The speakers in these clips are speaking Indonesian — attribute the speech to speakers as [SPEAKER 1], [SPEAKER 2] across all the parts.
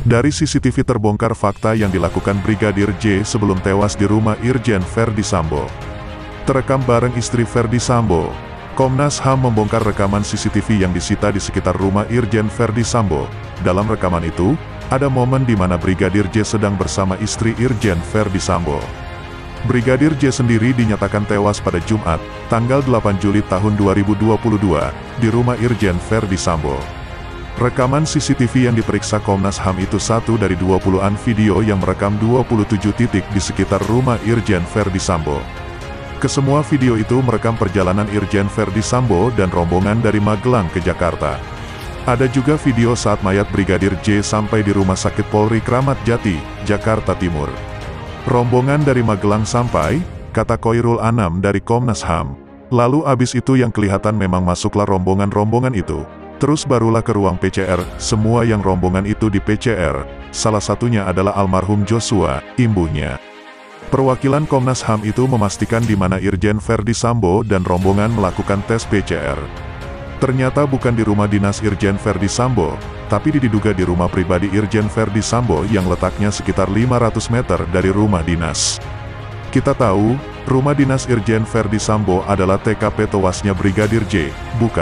[SPEAKER 1] Dari CCTV terbongkar fakta yang dilakukan Brigadir J sebelum tewas di rumah Irjen Verdi Sambo. Terekam bareng istri Verdi Sambo. Komnas HAM membongkar rekaman CCTV yang disita di sekitar rumah Irjen Verdi Sambo. Dalam rekaman itu, ada momen di mana Brigadir J sedang bersama istri Irjen Verdi Sambo. Brigadir J sendiri dinyatakan tewas pada Jumat, tanggal 8 Juli tahun 2022, di rumah Irjen Verdi Sambo. Rekaman CCTV yang diperiksa Komnas HAM itu satu dari 20-an video yang merekam 27 titik di sekitar rumah Irjen Verdi Sambo. Kesemua video itu merekam perjalanan Irjen Verdi Sambo dan rombongan dari Magelang ke Jakarta. Ada juga video saat mayat Brigadir J sampai di Rumah Sakit Polri Kramat Jati, Jakarta Timur. Rombongan dari Magelang sampai, kata Khoirul Anam dari Komnas HAM. Lalu abis itu yang kelihatan memang masuklah rombongan-rombongan itu. Terus barulah ke ruang PCR, semua yang rombongan itu di PCR, salah satunya adalah almarhum Joshua, imbuhnya. Perwakilan Komnas HAM itu memastikan di mana Irjen Verdi Sambo dan rombongan melakukan tes PCR. Ternyata bukan di rumah dinas Irjen Verdi Sambo, tapi diduga di rumah pribadi Irjen Verdi Sambo yang letaknya sekitar 500 meter dari rumah dinas. Kita tahu, rumah dinas Irjen Verdi Sambo adalah TKP tewasnya Brigadir J,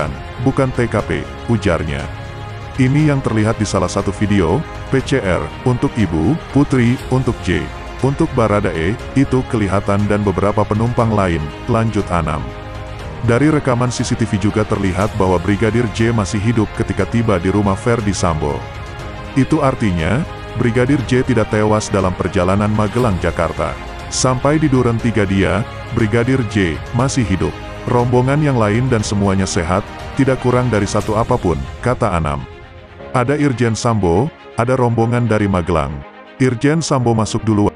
[SPEAKER 1] bukan TKP, ujarnya. Ini yang terlihat di salah satu video, PCR, untuk Ibu, Putri, untuk J, untuk Baradae, itu kelihatan dan beberapa penumpang lain, lanjut Anam. Dari rekaman CCTV juga terlihat bahwa Brigadir J masih hidup ketika tiba di rumah Verdi Sambo. Itu artinya, Brigadir J tidak tewas dalam perjalanan Magelang Jakarta. Sampai di Duren 3 dia, Brigadir J masih hidup. Rombongan yang lain dan semuanya sehat, tidak kurang dari satu apapun, kata Anam. Ada Irjen Sambo, ada rombongan dari Magelang. Irjen Sambo masuk duluan.